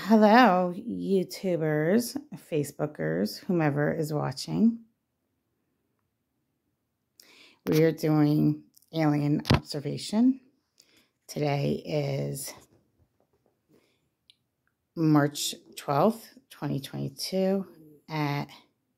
Hello, YouTubers, Facebookers, whomever is watching. We are doing alien observation. Today is March 12th, 2022 at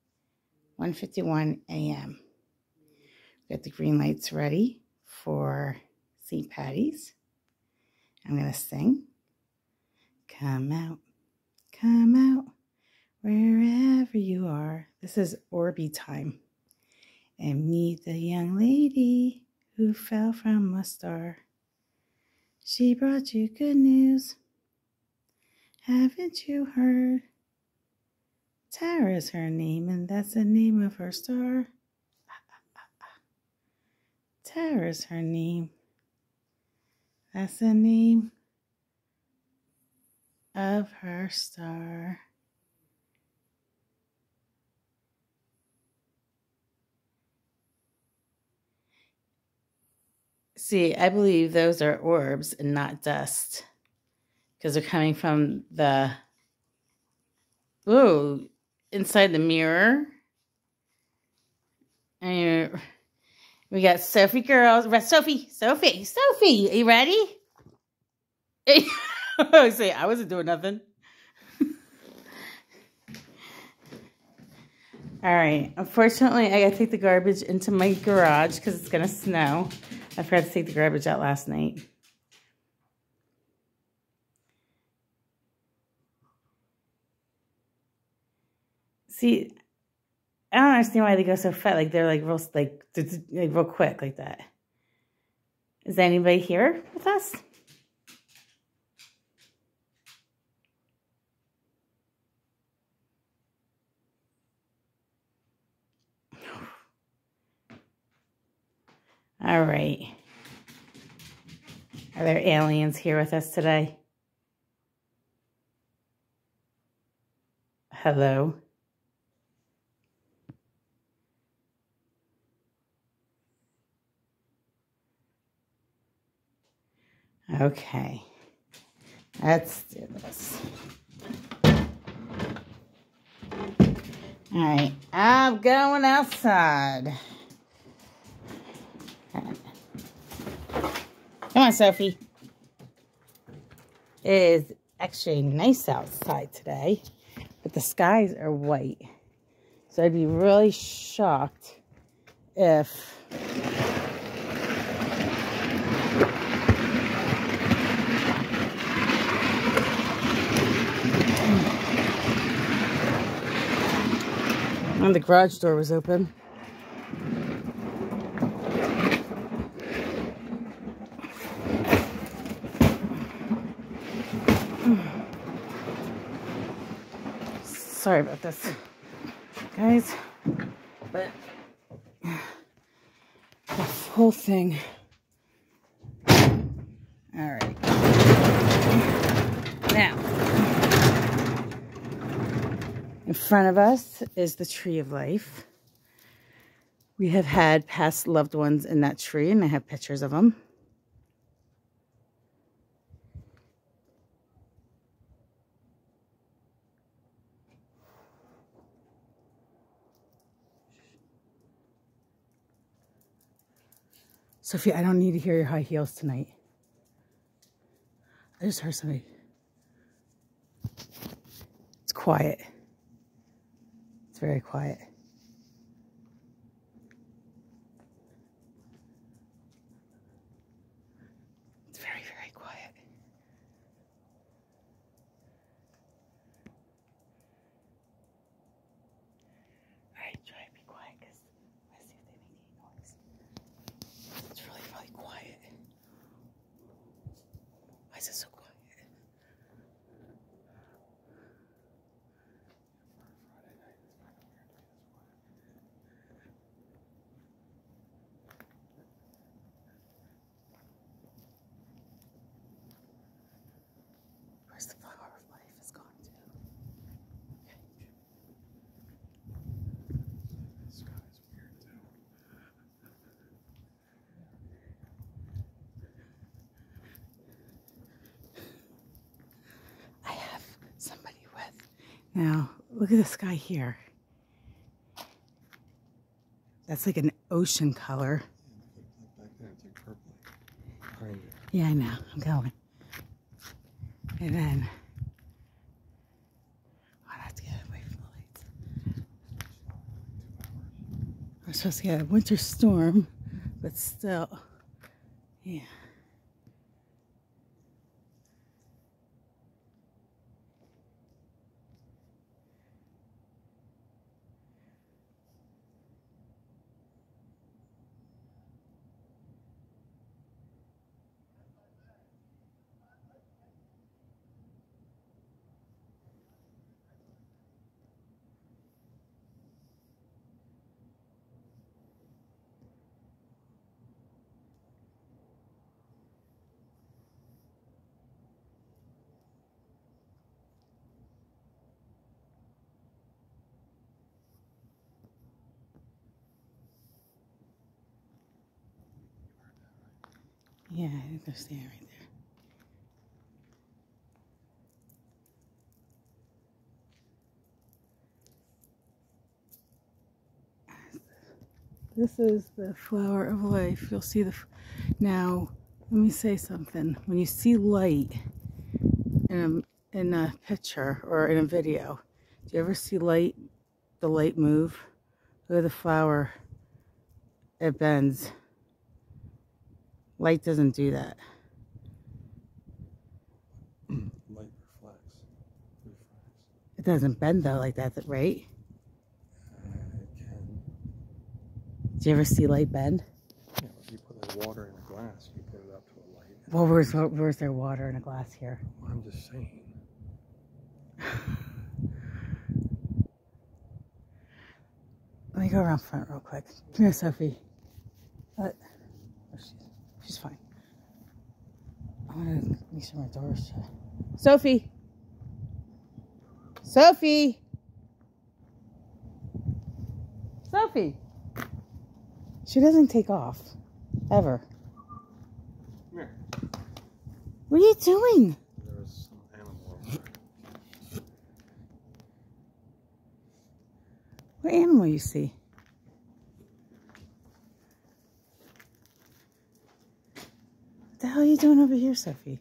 1:51 a.m. Got the green lights ready for St. Patty's. I'm going to sing. Come out, wherever you are. This is Orby time. And meet the young lady who fell from a star. She brought you good news. Haven't you heard? Tara's her name, and that's the name of her star. Tara's her name. That's the name of her star. See, I believe those are orbs and not dust, because they're coming from the, inside the mirror. And we got Sophie girls. Sophie, are you ready? I say, I wasn't doing nothing. All right. Unfortunately, I got to take the garbage into my garage because it's going to snow. I forgot to take the garbage out last night. See, I don't understand why they go so fast. Like, they're like real quick like that. Is anybody here with us? All right. Are there aliens here with us today? Hello? Okay. Let's do this. All right. I'm going outside. Come on, Sophie. It is actually nice outside today, but the skies are white. So I'd be really shocked if the garage door was open. Sorry about this, guys, but the whole thing. All right. Now, in front of us is the tree of life. We have had past loved ones in that tree, and I have pictures of them. Sophie, I don't need to hear your high heels tonight. I just heard somebody. It's quiet. It's very quiet. It's very, very quiet. All right, try to be quiet because I see if they make any noise. It's really, really quiet. Why is it so quiet? Where's the flower of life is gone to? Okay. This guy's weird too. Now, look at the sky here. That's like an ocean color. Yeah, back there, it's like purple. Behind you. Yeah, I know. I'm going. And then, oh, I have to get away from the lights. We're supposed to get a winter storm, but still, yeah. Yeah, I think they're staying right there. This is the flower of life. You'll see now, let me say something. When you see light in a picture or in a video, do you ever see the light move? Look at the flower. It bends. Light doesn't do that. Light reflects. It doesn't bend though like that, right? It can. Do you ever see light bend? Yeah, if you put like water in a glass, you put it up to a light. Well, where's there water in a glass here? Well, I'm just saying. Let me go around front real quick. Come here, Sophie. She's fine. I want to make sure my door is shut. Sophie! Sophie! Sophie! She doesn't take off. Ever. Come here. What are you doing? There was some animal over there. What animal you see? What the hell are you doing over here, Sophie?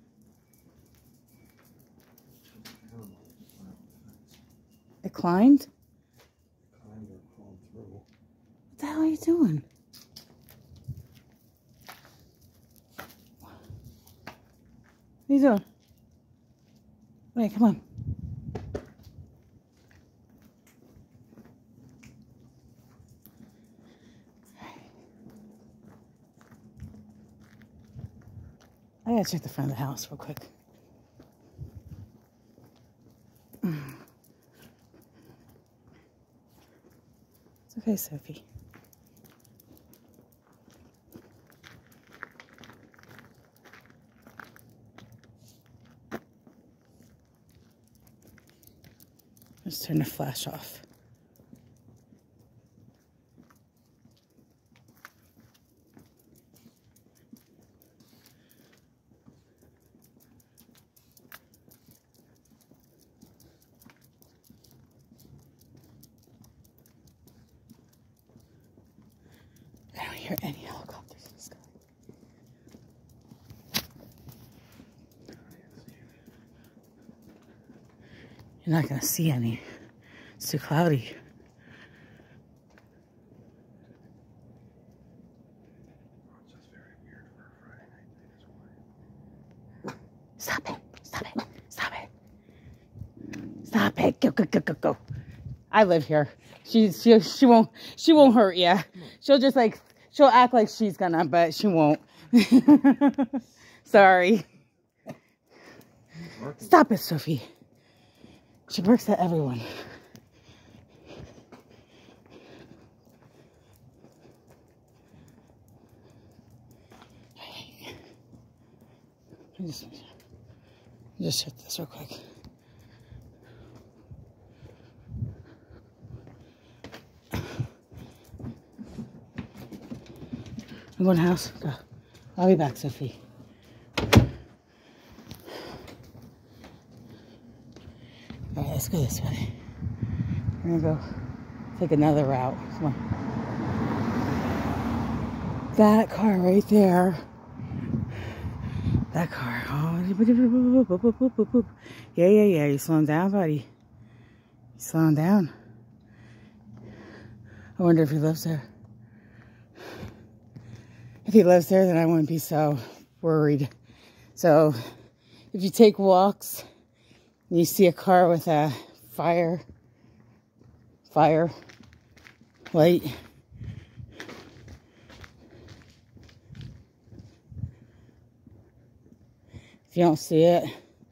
It climbed? Climbed or crawled through. What the hell are you doing? What are you doing? Wait, come on. I gotta check the front of the house real quick. It's okay, Sophie. Let's turn the flash off. I don't hear any helicopters in the sky. You're not gonna see any. It's too cloudy. It's just very weird for a Friday night. That's why. Stop it. Stop it. Stop it. Stop it. Go, go, go, go, go. I live here. She won't hurt you. She'll act like she's gonna, but she won't. Sorry. Stop it, Sophie. She works at everyone. Just shut this real quick. I'm going to the house. Go. I'll be back, Sophie. Alright, let's go this way. We're gonna go take another route. Come on. That car right there. That car. Oh, yeah. You slowing down, buddy? You slowing down? I wonder if he lives there. If he lives there, then I wouldn't be so worried. So, if you take walks and you see a car with a fire light, if you don't see it,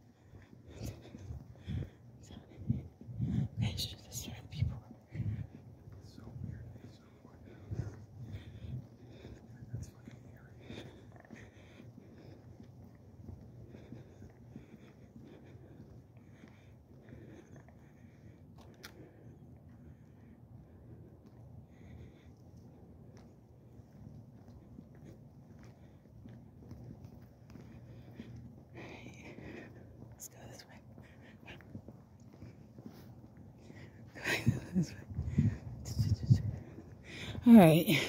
people. It's so weird. It's so quiet. That's fucking eerie. Let's go this way. This way. All right.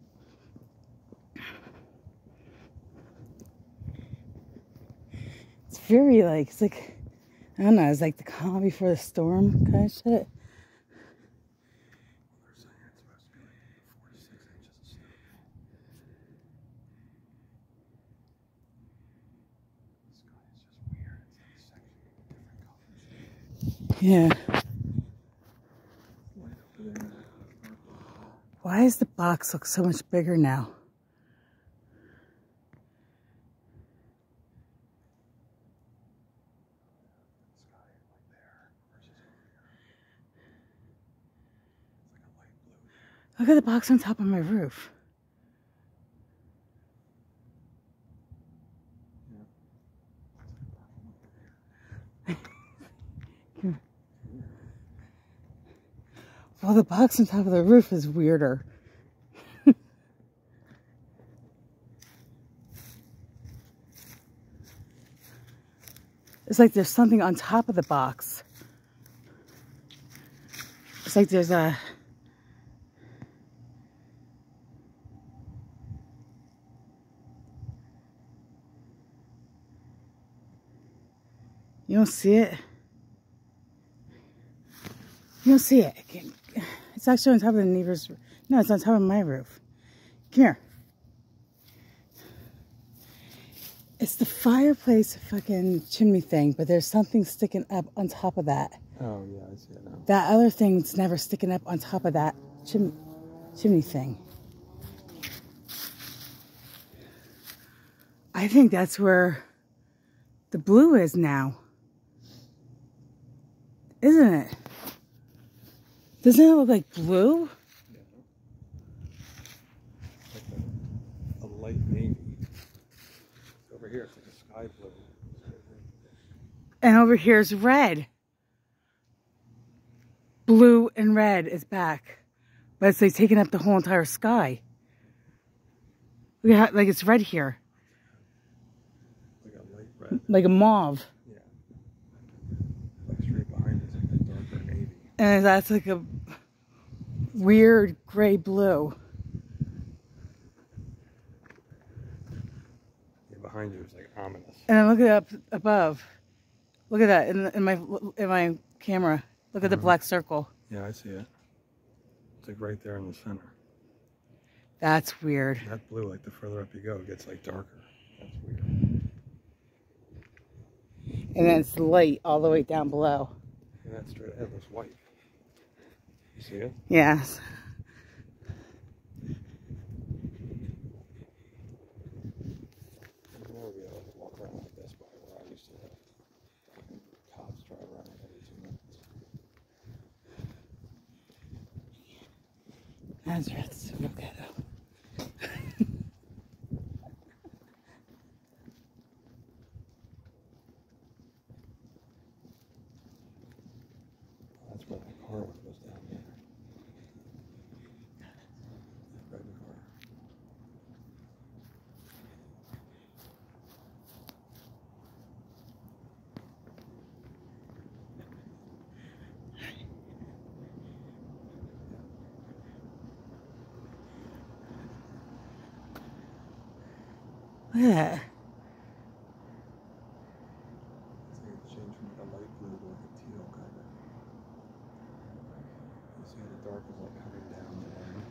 It's very like, it's like, I don't know, it's like the calm before the storm kind of shit. They're saying it's supposed to be like 4 to 6 inches of snow. The sky is just weird. It's like a section of different colors. Yeah. Light over there. Why does the box look so much bigger now? Sky like there versus over here. It's like a light blue. Look at the box on top of my roof. Well, the box on top of the roof is weirder. It's like there's something on top of the box. It's like there's a... You don't see it? You don't see it. It's actually on top of the neighbor's... No, it's on top of my roof. Come here. It's the fireplace fucking chimney thing, but there's something sticking up on top of that. Oh, yeah, I see it now. That other thing's never sticking up on top of that chimney thing. I think that's where the blue is now. Isn't it? Doesn't it look like blue? Yeah. Like a light navy. Over here, it's like a sky blue. And over here is red. Blue and red is back. But it's like taking up the whole entire sky. Look at how, like it's red here. Like a light red. Like a mauve. Yeah. Like straight behind it's like a darker navy. And that's like a weird gray blue. Yeah, behind you is like ominous. And then look at up above. Look at that in my camera. Look at the black circle. Yeah, I see it. It's like right there in the center. That's weird. That blue, like the further up you go, it gets like darker. That's weird. And then it's light all the way down below. And that's straight ahead looks white. You see it? Yes. I'll never be able to walk around like this by where I used to live. Cops drive around every 2 minutes. Nazareth, look at them. That's where that car was down there. That red car. Look at that. It's like it's changed from like a light blue to like a teal kind of. You see how the dark is like coming down the line?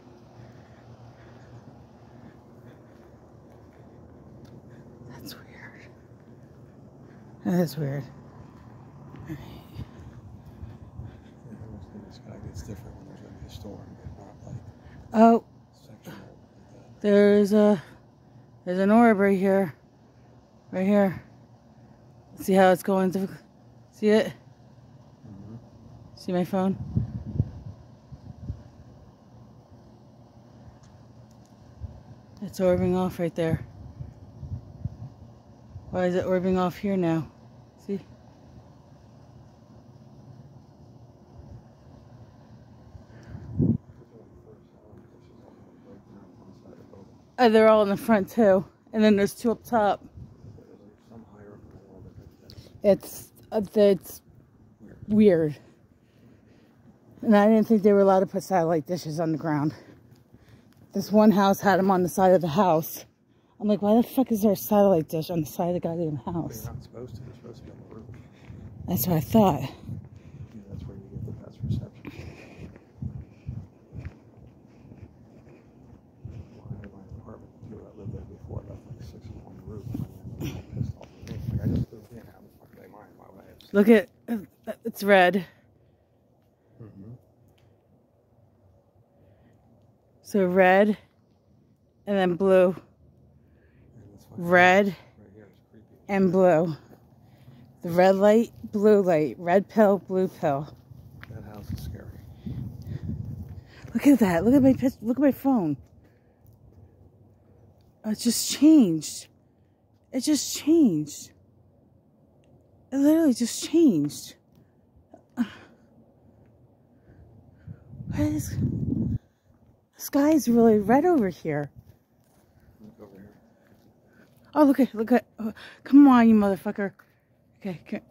That's weird. That is weird. Yeah, I almost think the sky gets different when there's going to be a storm, but not like Oh, sectional like that. there's an orb right here. Right here. See how it's going to, see it? Mm-hmm. See my phone? It's orbing off right there. Why is it orbing off here now? See? Oh, they're all in the front too. And then there's two up top. It's weird. And I didn't think they were allowed to put satellite dishes on the ground. This one house had them on the side of the house. I'm like, why the fuck is there a satellite dish on the side of the goddamn house? They're not supposed to. They're supposed to be on the roof. That's what I thought. Yeah, that's where you get the best reception. Well, I had my apartment too. I lived there before. I left like 6 on the roof. And I pissed off at me. Like, I just moved in. How the fuck do they mind? Why would I have? Look at, it's red. Mm-hmm. So red, and then blue. Red Right here is creepy. and blue. The red light, blue light. Red pill, blue pill. That house is scary. Look at that. Look at my phone. Oh, it just changed. It just changed. It literally just changed. The sky is really red over here. Look over here. Oh, look at, oh, come on, you motherfucker. Okay.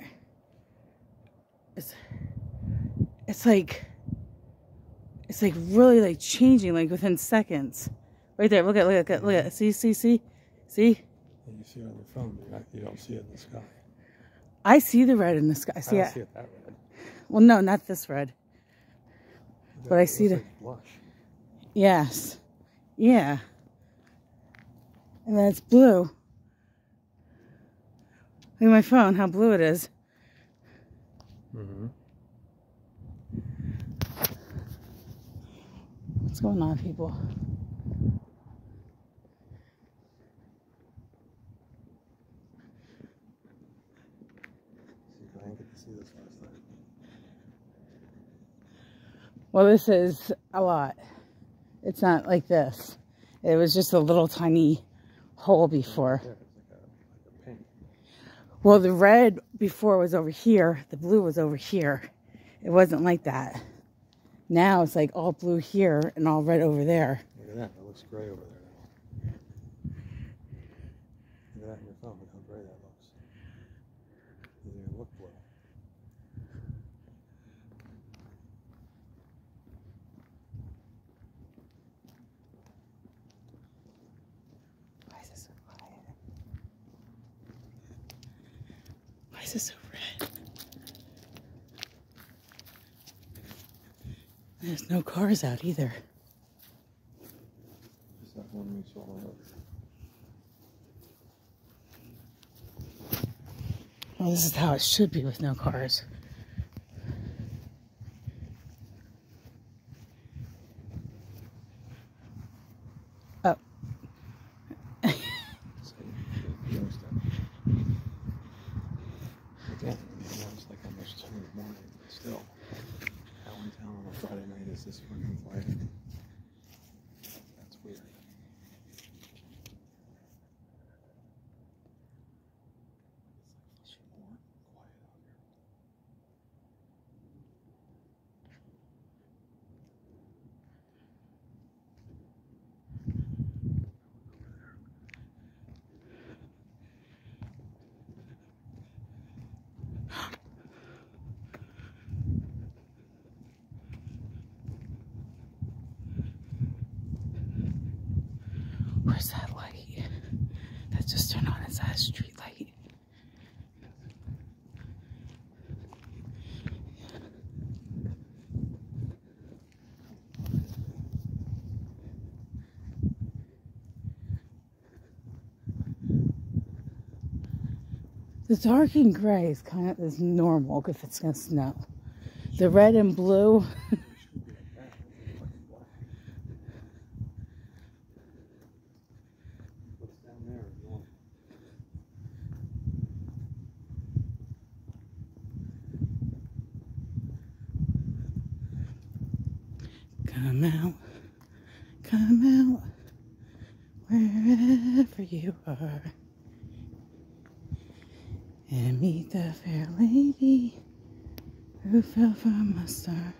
It's like really like changing like within seconds. Right there, look at, see? And you see it on your phone, but you don't see it in the sky. I see the red in the sky. I don't see it that red. Well, no, not this red. But I see the like blush. Yes. Yeah. And then it's blue. Look at my phone, how blue it is. Mm-hmm. What's going on, people? See, I didn't get to see this last night. Well, this is a lot. It's not like this. It was just a little tiny hole before. Yeah, it's like a pink. Well, the red before was over here. The blue was over here. It wasn't like that. Now it's like all blue here and all red over there. Look at that. That looks gray over there now. Look at that in your phone. Look how gray that looks. It doesn't even look blue. Why is this so quiet? Why is this so red? There's no cars out either. Just that one we saw on the road. Well, this is how it should be with no cars. Oh. Again, it's like almost 2 in the morning, but still. How in town on a Friday night is this fucking quiet? That's weird. It's like more quiet out here. Where's that light? That just that a street light? The dark and gray is normal if it's gonna snow. The red and blue. Come out, wherever you are, and meet the fair lady who fell from a star.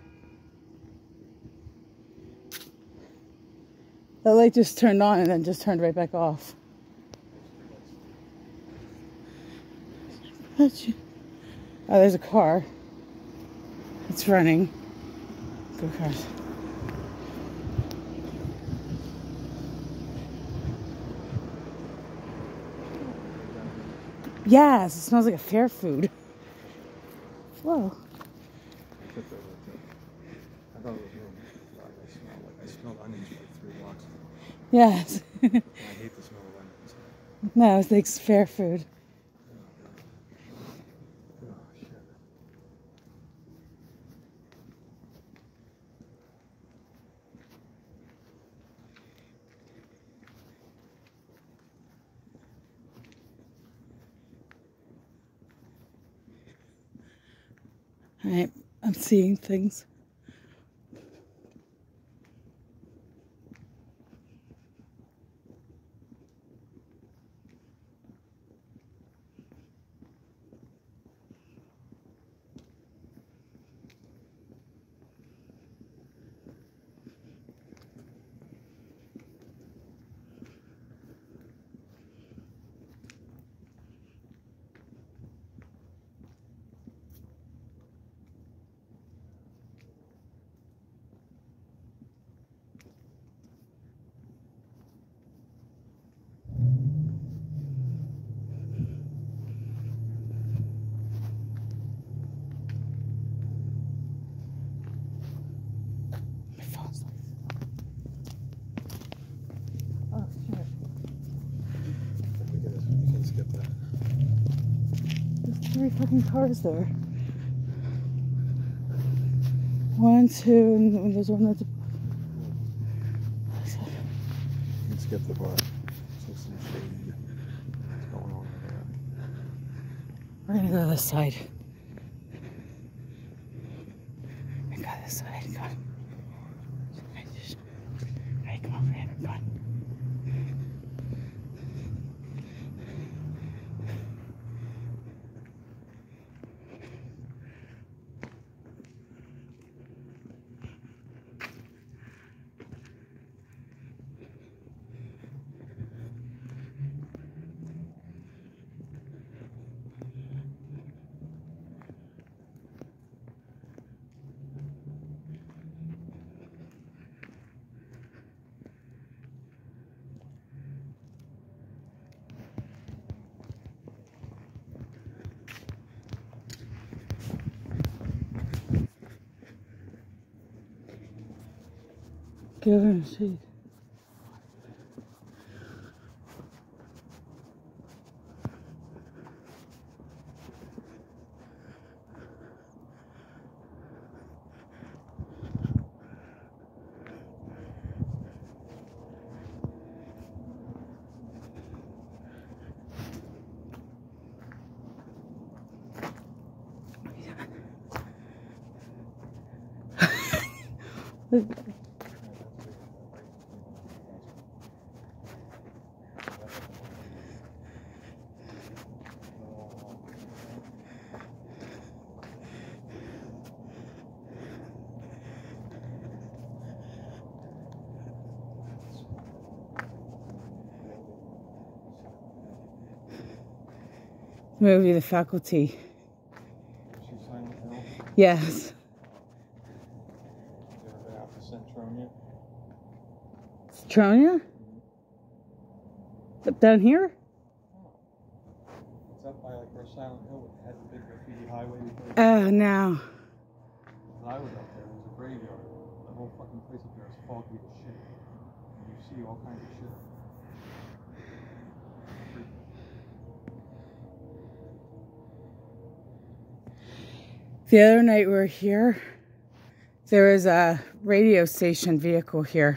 The light just turned on and then just turned right back off. Oh, there's a car. It's running. Go cars. Yes, it smells like a fair food. Whoa. I thought it was really I smelled onions for like 3 blocks. Yes. I hate the smell of onions. No, it's like fair food. Oh, shit. All right, I'm seeing things. Oh, shit. We can skip that. There's 3 fucking cars there. 1, 2, and there's one that's... You can skip the bar. It's like some shady what's going on over there. We're gonna go this side. I go this side. Come on. Hey, come over here. Come on. Get over and see. Movie, the faculty. She signed the bill. Yes. Is there out to Centronia? Tronia? Up down here? remember Silent Hill had the big graffiti highway before? Oh, no. When I was up there, it was a graveyard. The whole fucking place up there is foggy as shit. And you see all kinds of shit. The other night we were here, there was a radio station vehicle here.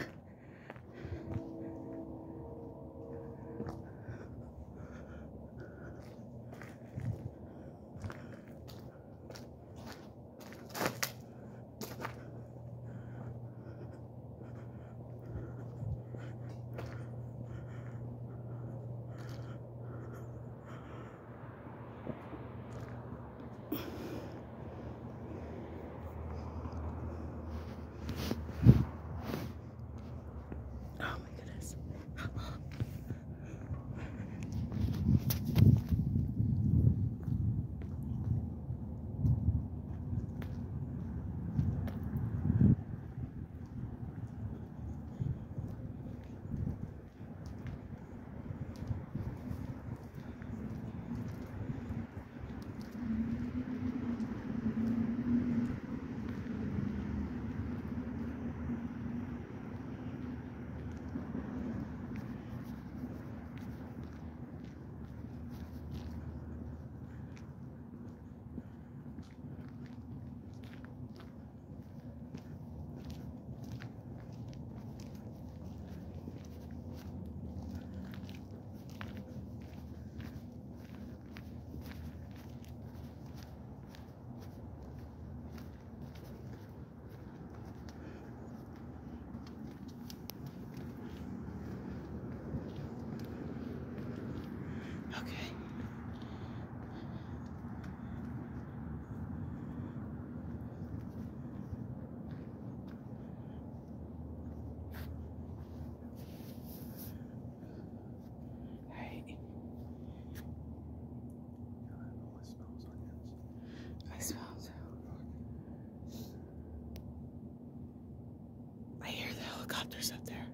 I hear the helicopters up there.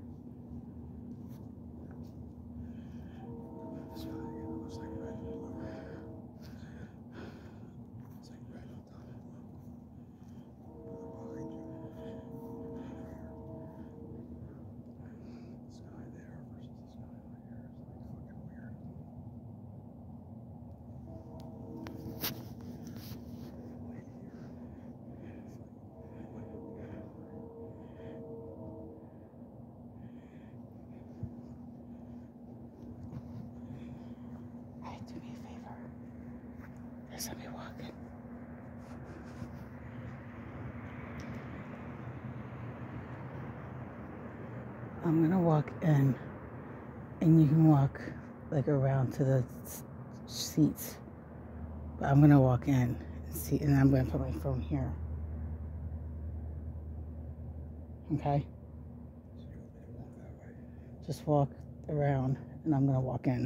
This guy, it looks like red and blue. It's like red on top of blue. Behind you. This guy there versus this guy right here is like fucking weird. Hey, do me a favor. There's somebody walking. I'm gonna walk in, and you can walk like around to the seats. But I'm gonna walk in and see, and I'm gonna put my phone here. Okay? So you want me to walk that way? Just walk around, and I'm gonna walk in.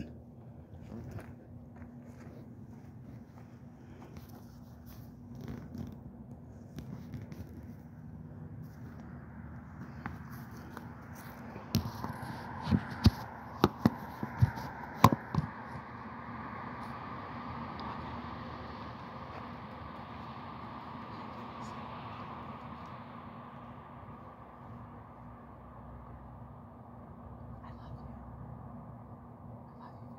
I love you. I love you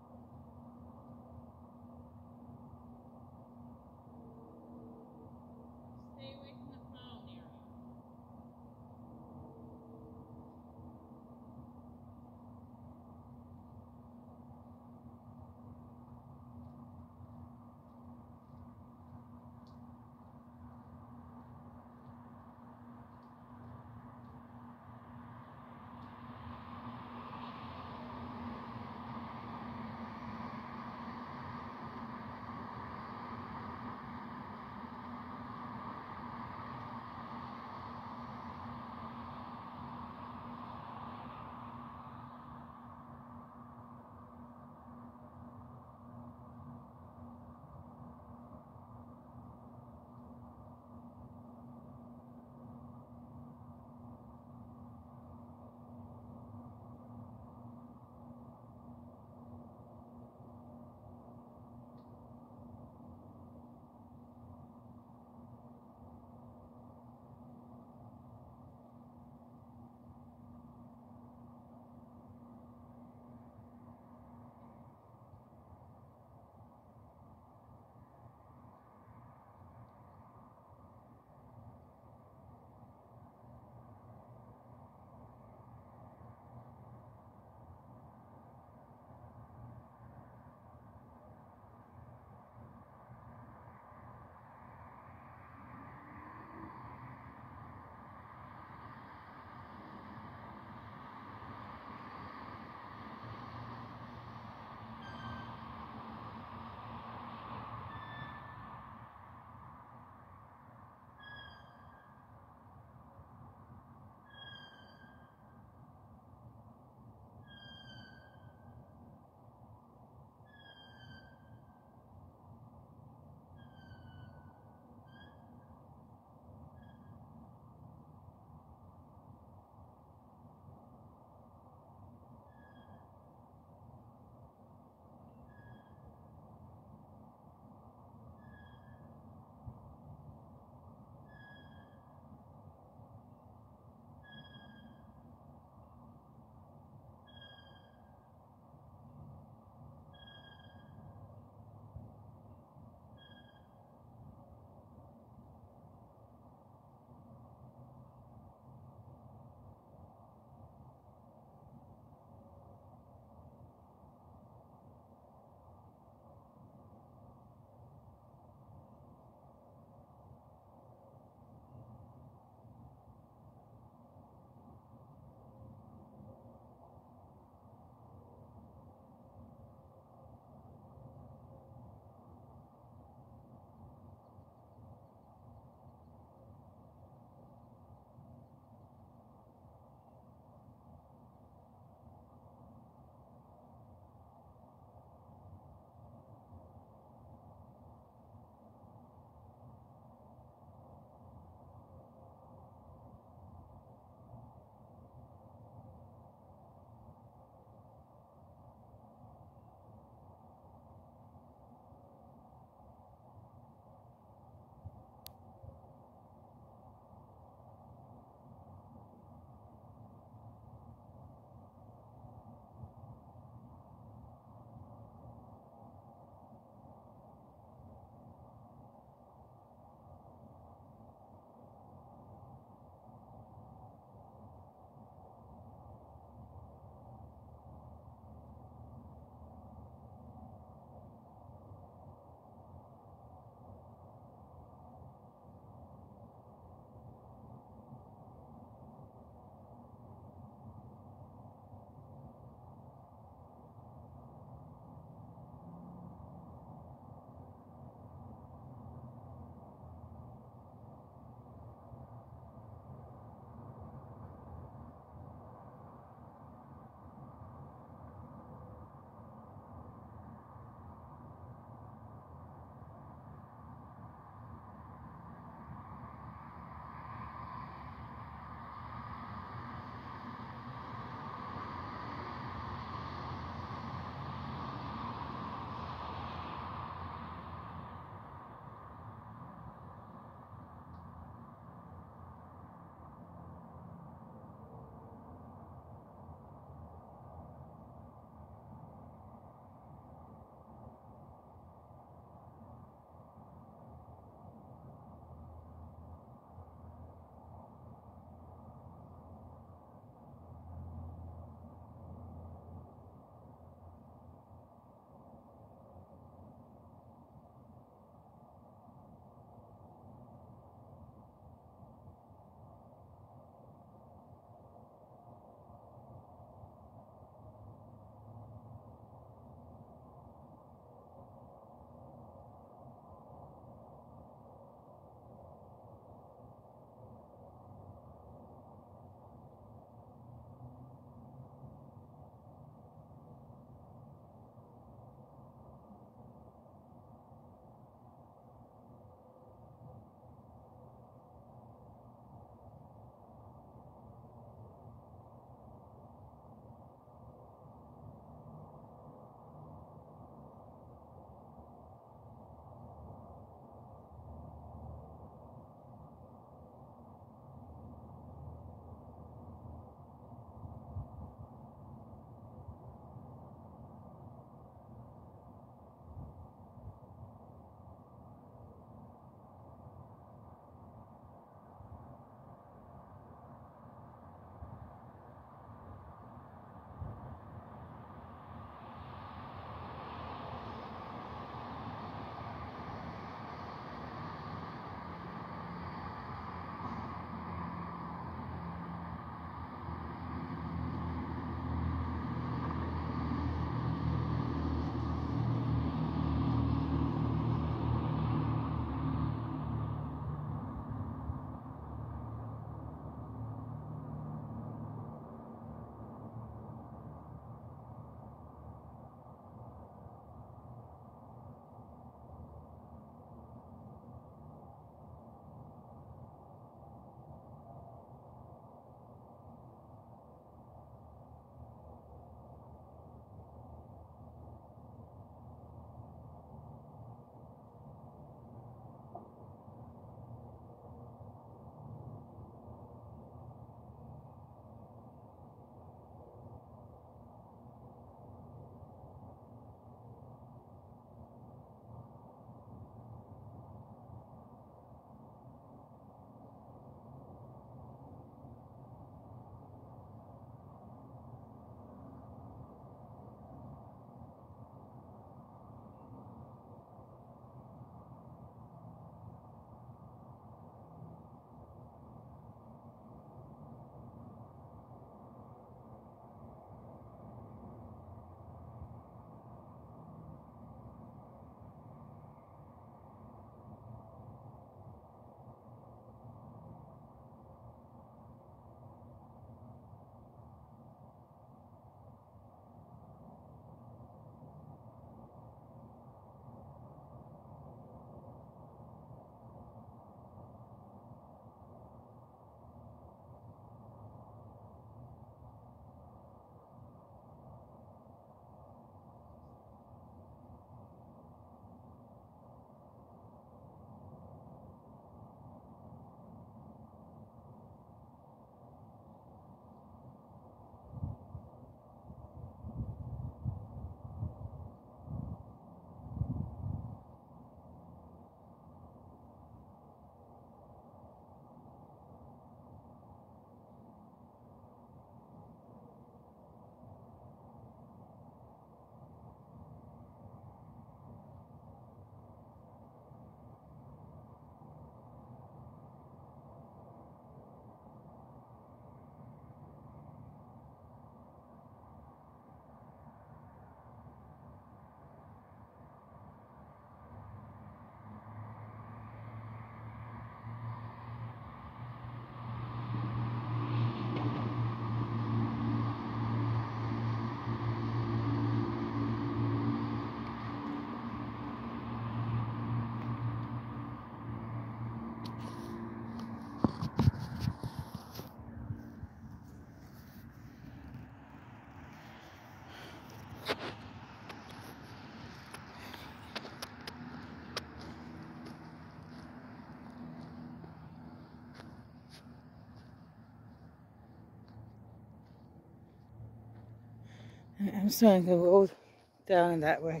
I'm starting to go down that way.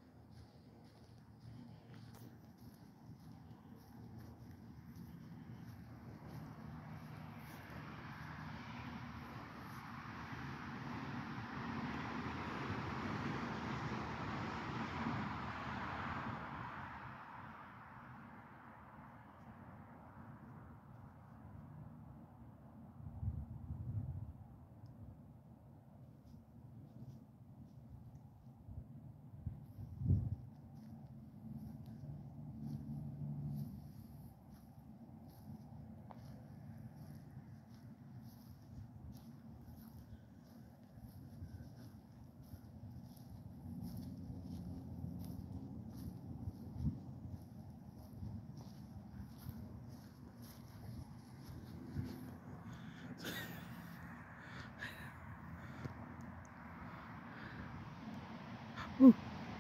Ooh.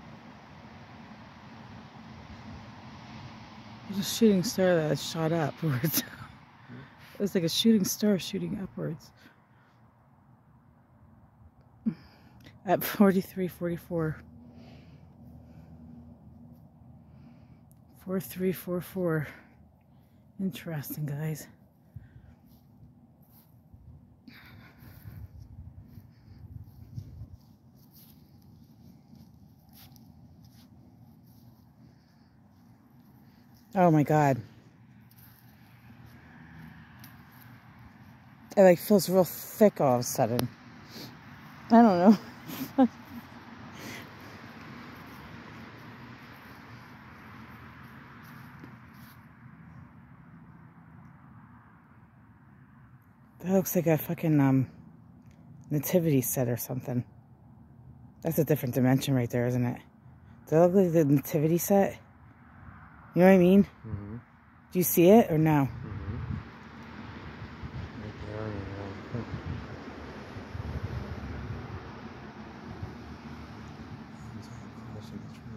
There's a shooting star that shot upwards. It was like a shooting star shooting upwards. At 43, 44. 4344. Interesting, guys. Oh my God. It like feels real thick all of a sudden. I don't know. That looks like a fucking nativity set or something. That's a different dimension right there, isn't it? Does that look like the nativity set? You know what I mean? Mm-hmm. Do you see it or no? Mm-hmm. Right there and around. Crossing the tree.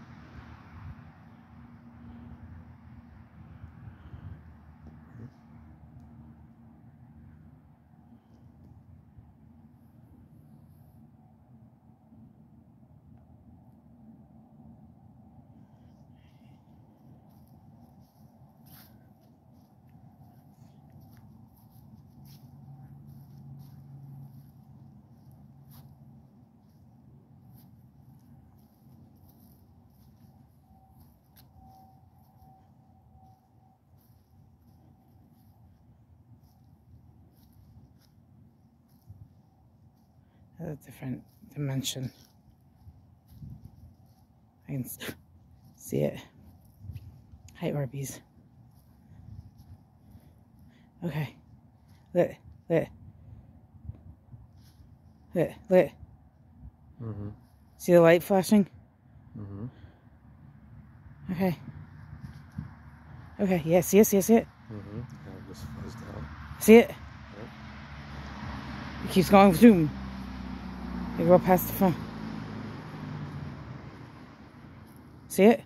That's a different dimension. I can see it. Hi, Orbeez. Okay. Lit. Mm-hmm. See the light flashing? Mm-hmm. Okay. Okay, yeah, see it? Mm-hmm. Yeah, it just fuzzed out. See it? Yep. It keeps going zoom. You go past the phone. See it?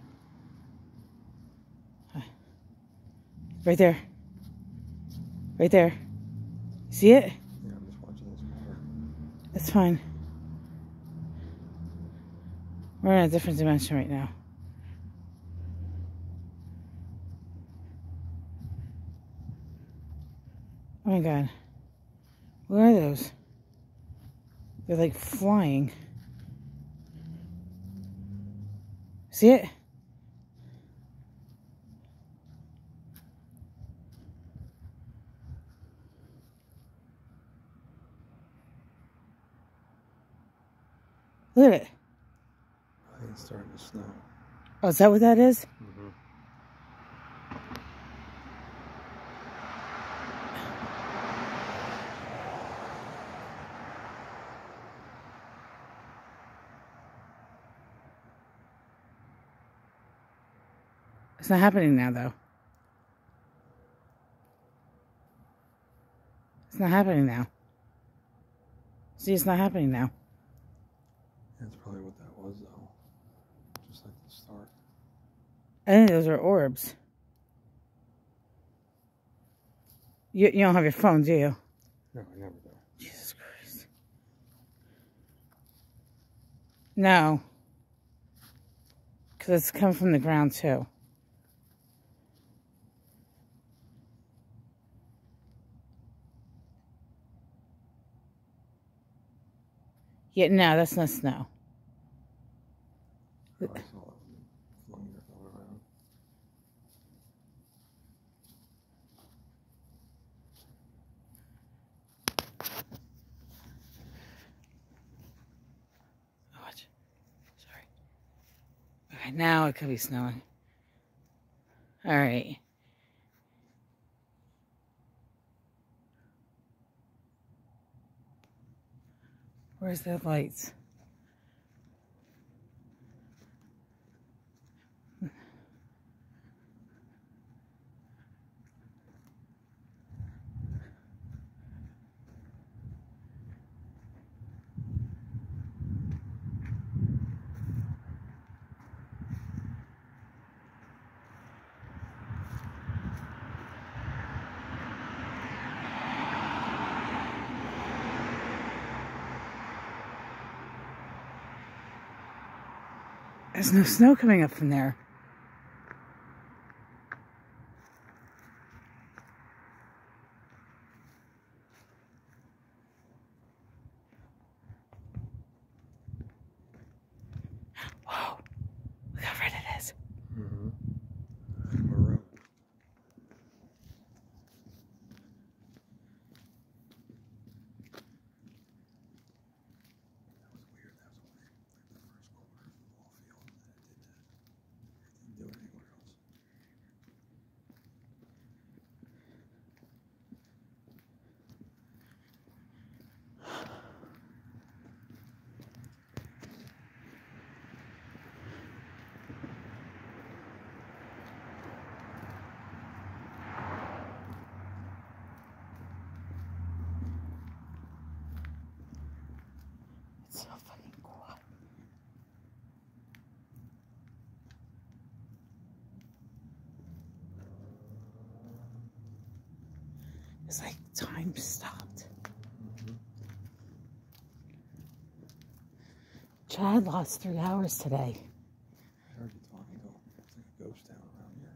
Right there. Right there. See it? Yeah, I'm just watching this water. It's fine. We're in a different dimension right now. Oh my God. What are those? They're like flying. See it? Look at it. I think it's starting to snow. Oh, is that what that is? Mm-hmm. It's not happening now, though. It's not happening now. See, it's not happening now. That's probably what that was, though. Just like the start. I think those are orbs. You don't have your phone, do you? No, I never do. Jesus Christ. No. Because it's come from the ground, too. Yeah, no, that's not snow. Oh, I saw it flung your phone around. Oh, watch. Sorry. Okay, now it could be snowing. All right. Where's the lights? There's no snow coming up from there. Whoa. Look how red it is. Mm-hmm. Maroon. That was weird. That was only like the first quarter of the ball field that it did that. It didn't do it anywhere else. It's so fucking quiet. It's like time stopped. Mm-hmm. Chad lost 3 hours today. I heard you talking to him. It's like a ghost town around here.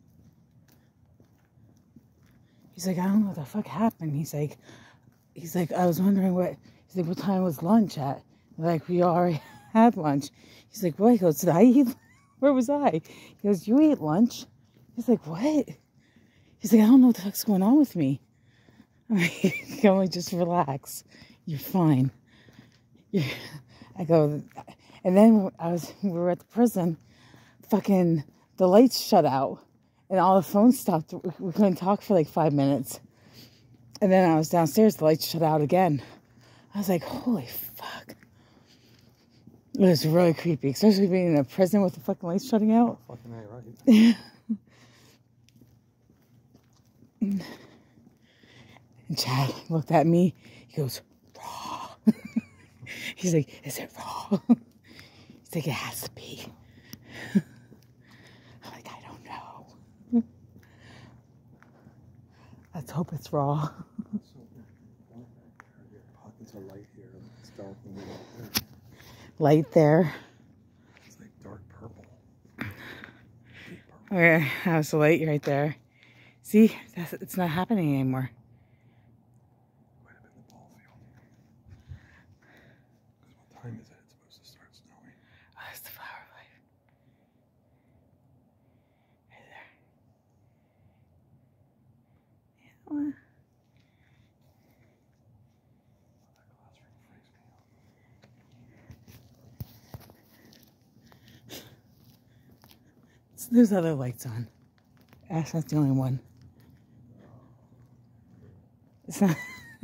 He's like, I don't know what the fuck happened. He's like, I was wondering he's like, what time was lunch at? Like, we already had lunch. He's like, what? He goes, did I eat? Where was I? He goes, you ate lunch? He's like, what? He's like, I don't know what the fuck's going on with me. I'm like, you can only just relax. You're fine. I go, and then we were at the prison, fucking, the lights shut out, and all the phones stopped. We couldn't talk for like 5 minutes. And then I was downstairs, the lights shut out again. I was like, holy fuck. It was really creepy, especially being in a prison with the fucking lights shutting out. Oh, fucking A, right. And Chad looked at me. He goes, raw. He's like, is it raw? He's like, it has to be. I'm like, I don't know. Let's hope it's raw. So, your pockets of light here. It's dark when we out there. Light there. It's like dark purple. Deep purple. Okay, how's the light right there? See, it's not happening anymore. Might have been the ball field. Because what time is it? It's supposed to start snowing. Oh, that's the flower of life. Right there. Yeah. That classroom freaks me out. So there's other lights on. Ash, that's the only one. It's not.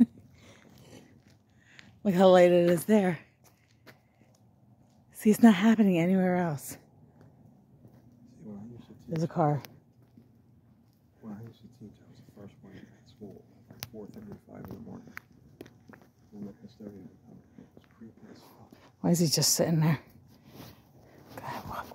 Look how light it is there. See, it's not happening anywhere else. See, when I used to teach, There's a car. when I used to teach, I was the first one at school, like 4:35 in the morning. When the custodian would come, it was creepy as fuck. Why is he just sitting there? Go ahead, walk.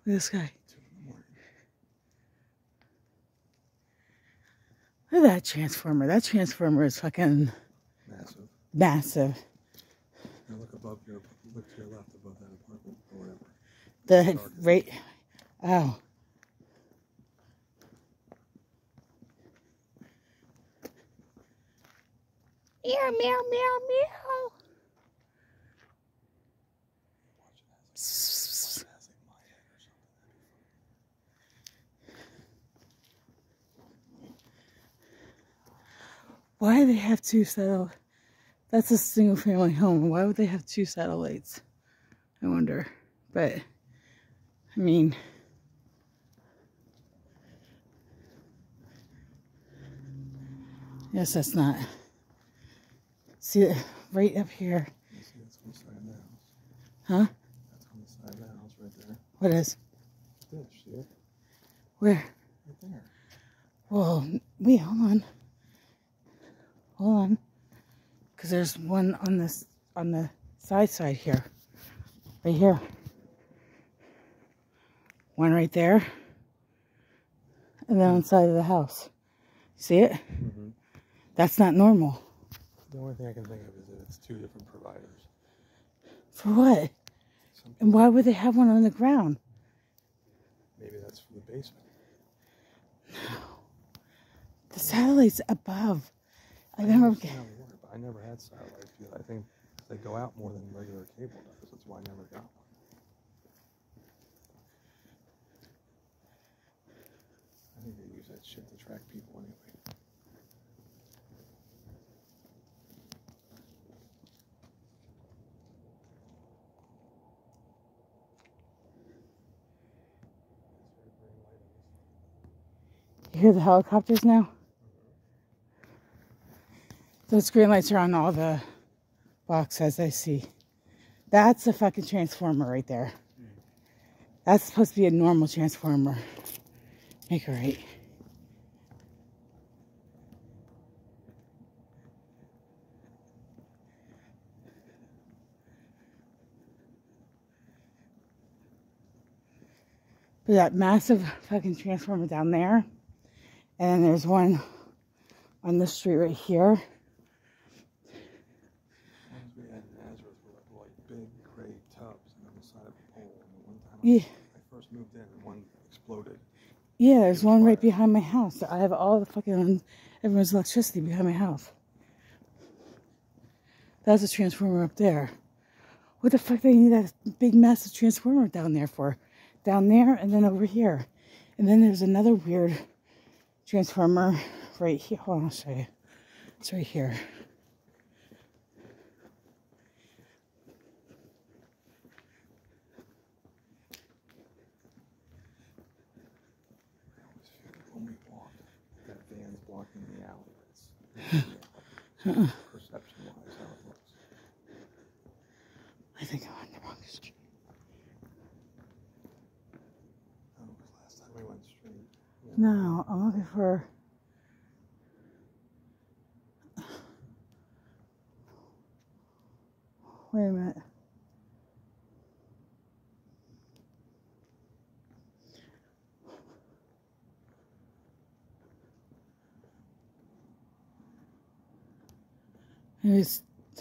Look at this guy. 2 in the morning. Look at that transformer. That transformer is fucking Massive. massive. Now look above your, look to your left above that apartment or whatever. The right. Oh. Meow, meow, meow, meow. Why do they have two satellite? That's a single family home. Why would they have two satellites? I wonder. But, I mean, yes, that's not. See it right up here. You see that's on the side of the house. Huh? That's on the side of the house right there. What is? Dish, see it? Where? Right there. Well, wait, hold on. Hold on. Because there's one on this, on the side here. Right here. One right there. And then on the side of the house. See it? Mm-hmm. That's not normal. The only thing I can think of is that it's two different providers. For what? And why would they have one on the ground? Maybe that's for the basement. No. The satellite's above. I never had satellites because I think they go out more than regular cable does. That's why I never got one. I think they use that shit to track people anyway. You hear the helicopters now? Those green lights are on all the boxes I see. That's a fucking transformer right there. That's supposed to be a normal transformer. Make it right. But that massive fucking transformer down there. And then there's one on the street right here. We had in Nazareth were like big gray tubs on the side of a pole. And one time Yeah. I first moved in and one exploded. Yeah, there's one right behind my house. I have all the fucking, everyone's electricity behind my house. That's a transformer up there. What the fuck they need that big massive transformer down there for? Down there and then over here. And then there's another weird transformer right here. Hold on, I'll show you. It's right here. I always feel like when we walk, that van's blocking the alley. Perception-wise, how it looks. I think I'm on the wrong street. Oh, because last time we went straight. No, I'm looking for... Wait a minute. It's...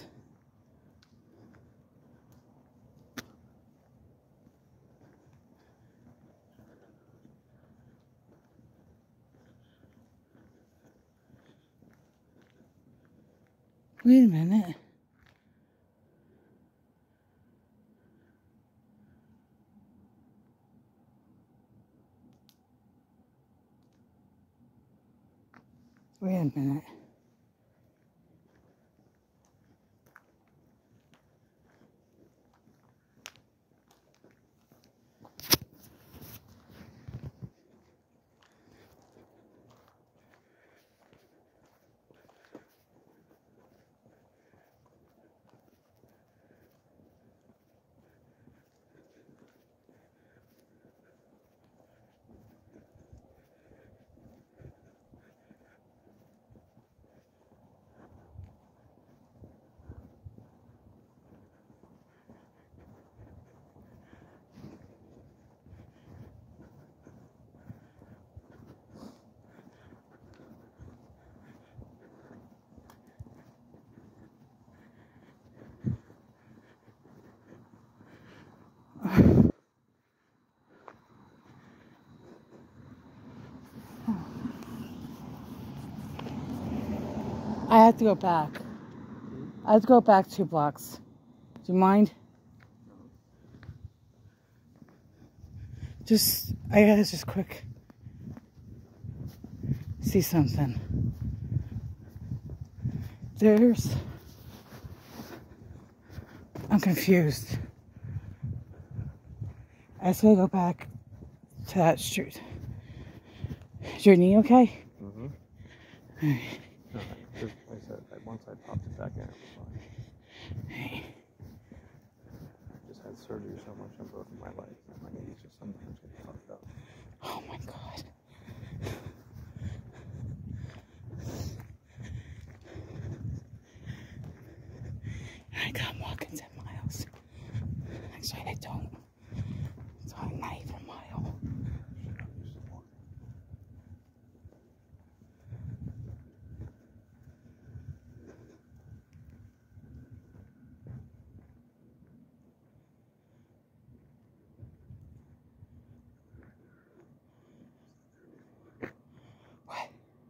Wait a minute. Wait a minute. I have to go back. I have to go back 2 blocks. Do you mind? I gotta just quick see something. I'm confused. I just gotta go back to that street. Is your knee okay? Mm-hmm. Alright. No, just, like I said, once I popped it back in, it was fine. Alright. I just had surgery so much on both of my legs that my knees just sometimes get fucked up. Oh my god. I can't walk in 10 miles. Actually, I don't. It's only not even a mile. What?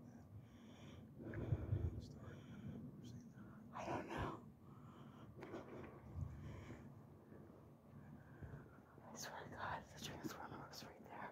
I don't know. I swear to God, the transformer was right there.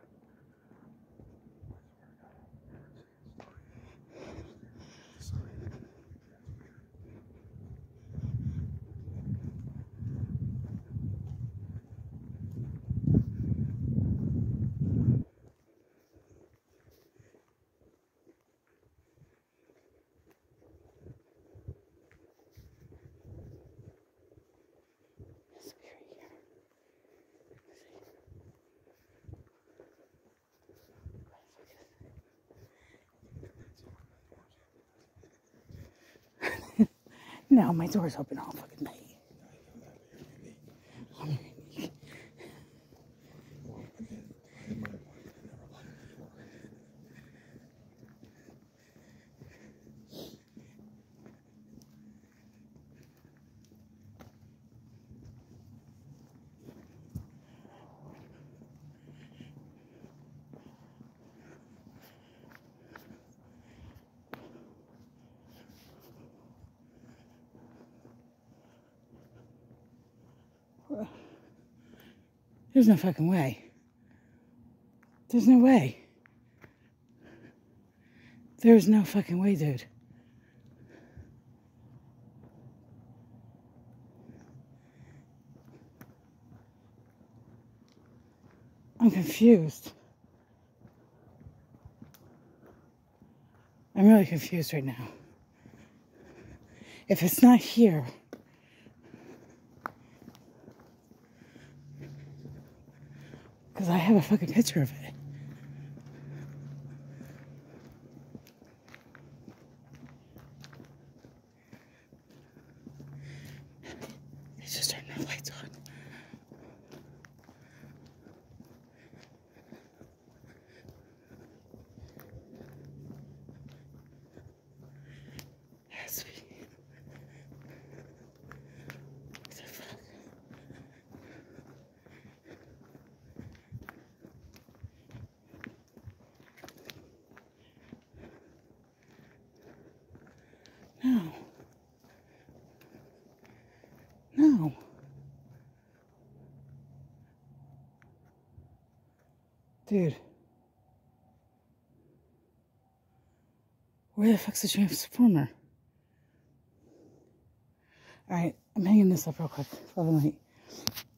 It's eerie here. No, my door's open all fucking night. There's no fucking way. There's no way. There's no fucking way, dude. I'm confused. I'm really confused right now. If it's not here, because I have a fucking picture of it. It's just turning the lights on. It has to be. What the fuck? No. No. Dude. Where the fuck's the transformer? Alright, I'm hanging this up real quick for the night.